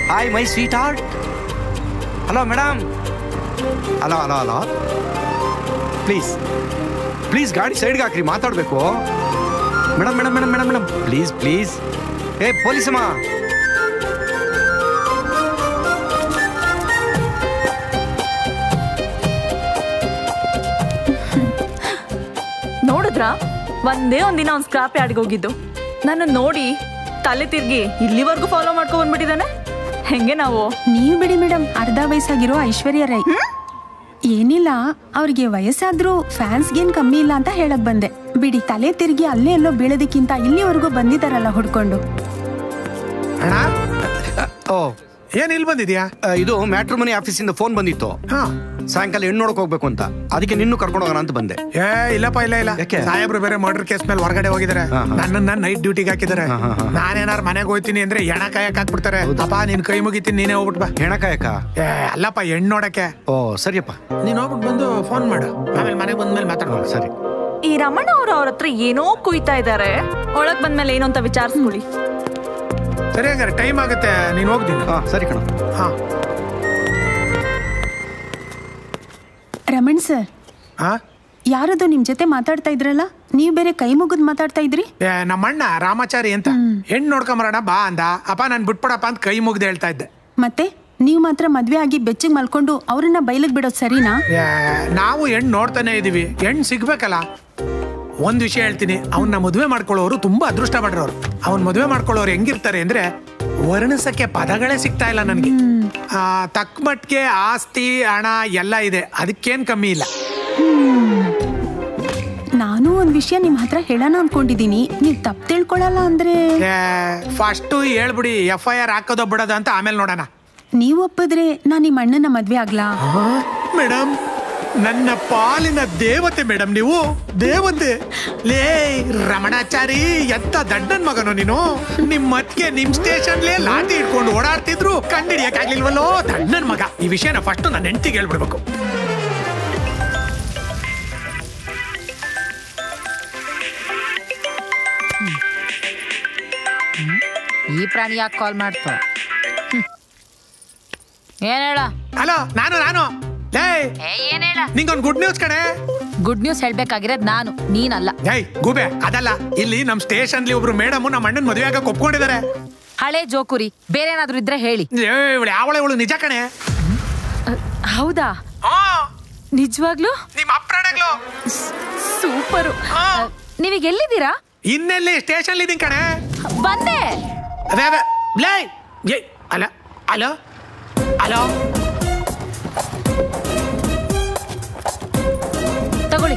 Hi my sweet heart. Hello madam. Hello hello hello, please please ಗಾಡಿ ಸೈಡ್ಗೆ ಹಾಕ್ರಿ, ಮಾತಾಡಬೇಕು. Madam madam madam madam madam please please. ಏ ಪೊಲೀಸಮ್ಮ. ನೋಡಿದ್ರ ಒಂದೇ ಒಂದಿನ ಅವ್ನು ಸ್ಕ್ರಾಪ್ ಯಾರ್ಡ್ಗೆ ಹೋಗಿದ್ದು, ನನ್ನ ನೋಡಿ ತಲೆ ತಿರ್ಗಿ ಇಲ್ಲಿವರೆಗೂ ಫಾಲೋ ಮಾಡ್ಕೊಂಡ್ ಬಂದ್ಬಿಟ್ಟಿದ್ದಾನೆ. ಹೆಂಗೆ ನಾವು? ನೀವು ಬಿಡಿ ಮೇಡಮ್, ಅರ್ಧ ವಯಸ್ಸಾಗಿರೋ ಐಶ್ವರ್ಯ ರೈ. ಏನಿಲ್ಲ, ಅವ್ರಿಗೆ ವಯಸ್ಸಾದ್ರೂ ಫ್ಯಾನ್ಸ್ಗೇನ್ ಕಮ್ಮಿ ಇಲ್ಲ ಅಂತ ಹೇಳಕ್ ಬಂದೆ. ಬಿಡಿ, ತಲೆ ತಿರ್ಗಿ ಅಲ್ಲೇ ಎಲ್ಲೋ ಬೀಳೋದಕ್ಕಿಂತ ಇಲ್ಲಿವರೆಗೂ ಬಂದಿದ್ದಾರಲ್ಲ ಹುಡ್ಕೊಂಡು. ಓ, ಏನ್ ಇಲ್ಲಿ ಬಂದಿದ್ಯಾ? ಇದು ಮ್ಯಾಟ್ರಿಮನಿ ಆಫೀಸಿಂದ ಫೋನ್ ಬಂದಿತ್ತು. ಸಾಯಂಕಾಲ ಹೆಣ್ಣು ನೋಡಕ್ ಹೋಗ್ಬೇಕು ಅಂತ, ಅದಕ್ಕೆ ನಿನ್ನೂ ಕರ್ಕೊಂಡು ಹೋಗೋಣ ಅಂತ ಬಂದೆ. ಇಲ್ಲಪ್ಪ, ಇಲ್ಲ. ಸಾಹೇಬ್ರು ಬೇರೆ ಮರ್ಡರ್ ಕೇಸ್ ಮೇಲೆ ಹೊರಗಡೆ ಹೋಗಿದ್ದಾರೆ. ನನ್ನನ್ನ ನೈಟ್ ಡ್ಯೂಟಿಗೆ ಹಾಕಿದ್ದಾರೆ. ನಾನೇನಾರು ಮನೆಗೆ ಹೋಗ್ತೀನಿ ಅಂದ್ರೆ ಹೆಣ ಕಾಯಕ್ ಹಾಕ್ಬಿಡ್ತಾರೆ. ಅಪ್ಪ ನಿನ್ ಕೈ ಮುಗಿತೀನಿ, ನೀನೇ ಹೋಗ್ಬಿಟ್ ಬಾ. ಹೆಣ ಕಾಯಕ? ಅಲ್ಲಪ್ಪ, ಹೆಣ್ಣು ನೋಡಕ್ಕೆ. ಓ ಸರಿಯಪ್ಪ, ನೀನ್ ಹೋಗ್ಬಿಟ್ಟು ಬಂದು ಫೋನ್ ಮಾಡು, ಆಮೇಲೆ ಮನೆಗೆ ಬಂದ್ಮೇಲೆ ಮಾತಾಡೋಣ. ಸರಿ. ಈ ರಮಣ ಅವ್ರ ಹತ್ರ ಏನೋ ಕುಯ್ತಾ ಇದ್ದಾರೆ, ಒಳಗ್ ಬಂದ್ಮೇಲೆ ಏನು ಅಂತ ವಿಚಾರಿಸ್ಕೊಳ್ಳಿ. ಸರಿ, ಹಂಗಾರೆ ಟೈಮ್ ಆಗುತ್ತೆ, ನೀನ್ ಹೋಗ್ತೀನಿ. ಸರಿ ಕಣ. ರಮಣ್ ಸರ್, ಯಾರದು ನಿಮ್ ಜೊತೆ ಮಾತಾಡ್ತಾ ಇದ್ರಲ್ಲ, ನೀವ್ ಬೇರೆ ಕೈ ಮುಗಿದ್ ಮಾತಾಡ್ತಾ ಇದ್ರಿ? ನಮ್ಮಣ್ಣ ರಾಮಾಚಾರಿ ಅಂತ ಹೆಣ್ಣು ನೋಡ್ಕೊಂಬರೋಣ ಬಾ ಅಂದ. ಅಪ್ಪ ನಾನ್ ಬಿಟ್ಬಿಡಪ್ಪ ಅಂತ ಕೈ ಮುಗ್ದು ಹೇಳ್ತಾ ಇದ್ದೆ. ಮತ್ತೆ ನೀವ್ ಮಾತ್ರ ಮದ್ವೆ ಆಗಿ ಬೆಚ್ಚಿಗೆ ಮಲ್ಕೊಂಡು ಅವ್ರನ್ನ ಬೈಲಕ್ ಬಿಡೋದ್ ಸರಿನಾ? ನಾವು ಹೆಣ್ಣು ನೋಡ್ತಾನೆ ಇದೀವಿ, ಹೆಣ್ಣು ಸಿಗ್ಬೇಕಲ್ಲ. ಒಂದ್ ವಿಷಯ ಹೇಳ್ತೀನಿ, ಅವನ್ನ ಮದುವೆ ಮಾಡ್ಕೊಳ್ಳೋರು ತುಂಬಾ ಅದೃಷ್ಟ ಪಡ್ರೋರು. ಅವ್ನ್ ಮದುವೆ ಮಾಡ್ಕೊಳ್ಳೋರು ಹೆಂಗಿರ್ತಾರೆ ಅಂದ್ರೆ ವರ್ಣಿಸಕ್ಕೆ ಪದಗಳೇ ಸಿಗ್ತಾ ಇಲ್ಲ ನನ್ಗೆ. ತಕ್ಕ ಮಟ್ಟಿಗೆ ಆಸ್ತಿ ಹಣ ಎಲ್ಲ ಇದೆ, ಅದಕ್ಕೇನ್ ಕಮ್ಮಿ ಇಲ್ಲ. ನಾನು ಒಂದ್ ವಿಷಯ ನಿಮ್ ಹತ್ರ ಹೇಳೋಣ ಅನ್ಕೊಂಡಿದೀನಿ, ನೀವ್ ತಪ್ಪು ತಿಳ್ಕೊಳಲ್ಲ ಅಂದ್ರೆ? ಫಸ್ಟ್ ಹೇಳ್ಬಿಡಿ, FIR ಹಾಕೋದೋ ಬಿಡೋದು ಅಂತ ಆಮೇಲೆ ನೋಡೋಣ. ನೀವ್ ಒಪ್ಪಿದ್ರೆ ನಾನ್ ನಿಮ್ ಅಣ್ಣನ ಮದ್ವೆ ಆಗ್ಲಾ? ಮೇಡಮ್, ನನ್ನ ಪಾಲಿನ ದೇವತೆ ಮೇಡಮ್, ನೀವು ದೇವತೆ. ಲೇ ರಮಣಾಚಾರಿ, ಎಂತ ದಡ್ಡನ್ ಮಗನು ನೀನು. ನಿಮ್ ಮತ್ಗೆ ನಿಮ್ ಸ್ಟೇಷನ್ಲೇ ಲಾಠಿ ಇಟ್ಕೊಂಡು ಓಡಾಡ್ತಿದ್ರು, ಕಂಡಿಡಿಯಕ್ಕಾಗ್ಲಿಲ್ವಲ್ಲೋ ದಡ್ಡನ್ ಮಗ. ಈ ವಿಷಯನ ಫಸ್ಟ್ ನನ್ನ ಹೆಂಡತಿಗೆ ಹೇಳ್ಬಿಡ್ಬೇಕು. ಈ ಪ್ರಾಣಿ ಯಾಕೆ ಕಾಲ್ ಮಾಡ್ತು? ಏನ್ ಹೇಳ? ಹಲೋ, ನಾನು ಏನ್ ಹೇಳ? ನಿಂಗೊಂದು ಗುಡ್ ನ್ಯೂಸ್ ಕಣೆ. ಗುಡ್ ನ್ಯೂಸ್ ಹೇಳ್ಬೇಕಾಗಿರೋದ್ ನಾನು, ನೀನಲ್ಲ. ಗೂಬೆ, ಅದಲ್ಲ. ಇಲ್ಲಿ ನಮ್ ಸ್ಟೇಷನ್ಲಿ ಒಬ್ರು ಮೇಡಮ್ ನಮ್ಮ ಅಣ್ಣನ್ ಮದುವೆ ಆಗಕ್ಕೆ ಒಪ್ಕೊಂಡಿದ್ದಾರೆ. ಹಳೆ ಜೋಕುರಿ, ಬೇರೆ ಏನಾದ್ರು ಇದ್ರೆ ಹೇಳಿ. ಅವಳು ನಿಜ ಕಣೆ. ಹೌದಾ? ನಿಜವಾಗ್ಲು? ನಿಮ್ಮ ಅಪ್ರಾಣಗಳು ಸೂಪರು. ನೀವೀಗ ಎಲ್ಲಿದ್ದೀರಾ? ಇನ್ನೆಲ್ಲಿ, ಸ್ಟೇಷನ್ ಇದೀನಿ ಕಣೆ. ಬಂದೆ. ಅಲ್ಲ, ಹಲೋ ಹಲೋ, ತಗೊಳ್ಳಿ.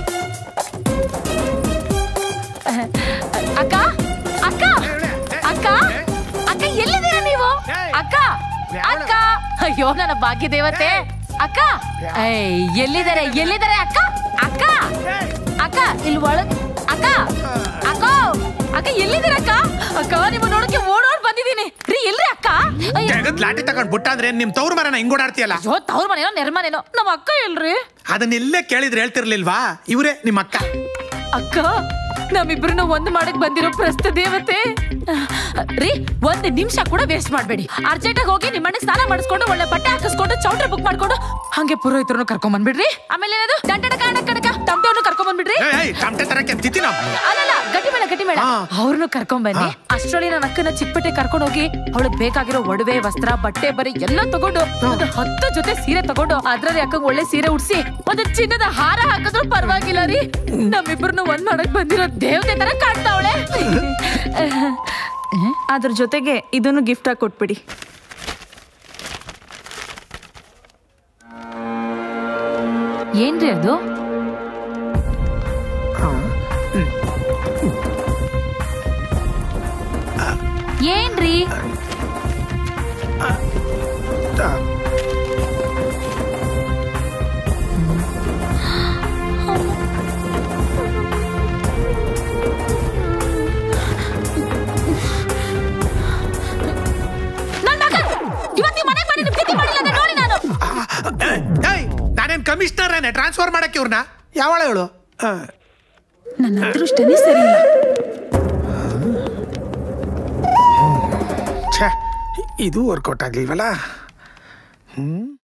ಅಕ್ಕ ಅಕ್ಕ ಅಕ್ಕ ಅಕ್ಕ, ಎಲ್ಲಿದ್ದೀರಾ ನೀವು? ಅಕ್ಕ ಅಕ್ಕ, ಅಯ್ಯೋ ನನ್ನ ಭಾಗ್ಯ ದೇವತೆ. ಅಕ್ಕ ಎಲ್ಲಿದ್ದಾರೆ ಅಕ್ಕ? ಅಕ್ಕ ಅಕ್ಕ, ಇಲ್ಲಿ ಒಳಗ್. ಅಕ್ಕ ಅಕ್ಕ ಅಕ್ಕ, ಎಲ್ಲಿದ್ದೀರ ಅಕ್ಕ? ಅಕ್ಕ, ನಿಮ್ಮ ನೋಡಕ್ಕೆ ಓಡೋಡ್ ಬಂದಿದ್ದೀನಿ ರೀ. ಎಲ್ರಿ ಅಕ್ಕ? ಲಾಠಿ ತಗೊಂಡ್ ಬಿಟ್ಟ ಅಂದ್ರೆ ನಿಮ್ ತವ್ರ ಮನೆನ ಹಿಂಗೋಡಾಡ್ತೀಯಲ್ಲ. ತವ್ರ ಮನೇನೋ ನೆರ್ಮನೇನೋ, ನಮ್ಮ ಅಕ್ಕ ಎಲ್ರಿ? ಅದನ್ನೆಲ್ಲೇ ಕೇಳಿದ್ರೆ ಹೇಳ್ತಿರ್ಲಿಲ್ವಾ? ಇವ್ರೆ ನಿಮ್ಮ ಅಕ್ಕ. ಅಕ್ಕ, ನಮ್ಮಿಬ್ರನ್ನ ಒಂದ್ ಮಾಡಕ್ ಬಂದಿರೋ ಪ್ರಸ್ತ ದೇವತೆ ರೀ. ಒಂದ್ ನಿಮಿಷ ಕೂಡ ವೇಸ್ಟ್ ಮಾಡ್ಬೇಡಿ. ಅರ್ಜೆಂಟ್ ಆಗಿ ಹೋಗಿ ನಿಮ್ಮಣ್ಣ ಸ್ನಾನ ಮಾಡಿಸ್ಕೊಂಡು ಒಳ್ಳೆ ಬಟ್ಟೆ ಹಾಕಿಸ್ಕೊಂಡು ಚೌಟ್ರಿ ಬುಕ್ ಮಾಡ್ಕೊಂಡು ಹಂಗೆ ಪುರೋಹಿತರನ್ನು ಕರ್ಕೊಂಡ್ ಬಂದ್ಬಿಡ್ರಿ. ಆಮೇಲೆ ಏನದು ದಂಡನ ಕಣಕ್ಕ ತಮಟೆಯನ್ನು ಕರ್ಕೊಂಡ್ ಬಂದ್ಬಿಡ್ರಿ. ಅಲ್ಲಲ್ಲ, ಗಟ್ಟಿ ಮೇಳ ಅವ್ರನ್ನು ಕರ್ಕೊಂಡ್ ಬನ್ನಿ. ಅಷ್ಟರಲ್ಲಿ ನನ್ನ ಅಕ್ಕನ ಚಿಕ್ಕಪೇಟೆ ಕರ್ಕೊಂಡು ಹೋಗಿ ಅವಳಗ್ ಬೇಕಾಗಿರೋ ಒಡವೆ, ವಸ್ತ್ರ, ಬಟ್ಟೆ, ಬರೀ ಎಲ್ಲ ತಗೊಂಡು ಒಂದು 10 ಜೊತೆ ಸೀರೆ ತಗೊಂಡು ಅದ್ರಲ್ಲಿ ಅಕ್ಕಂಗ್ ಒಳ್ಳೆ ಸೀರೆ ಉಡ್ಸಿ ಒಂದು ಚಿನ್ನದ ಹಾರ ಹಾಕಿದ್ರು ಪರವಾಗಿಲ್ಲ ರೀ. ನಮ್ಮಿಬ್ರನ್ನ ಒಂದ್ ಮಾಡಕ್ ಬಂದಿರೋ ದೇವತೆ ತರ ಕಾಣ್ತಾವಳೆ. ಅದ್ರ ಜೊತೆಗೆ ಇದನ್ನು ಗಿಫ್ಟ್ ಆಗಿ ಕೊಟ್ಬಿಡಿ. ಏನ್ರಿ ಅದು? ಏನ್ರಿ? ನಾನೇನ್ ಕಮಿಷನರ್ ಟ್ರಾನ್ಸ್ಫರ್ ಮಾಡಕ್ಕೆ ಇವ್ರನ್ನ? ಯಾವಳ ಹೇಳು? ನನ್ನ ಅದೃಷ್ಟನೇ ಸರಿ ಇಲ್ಲ. ಇದು ವರ್ಕೌಟ್ ಆಗಲಿಲ್ವಲ್ಲ.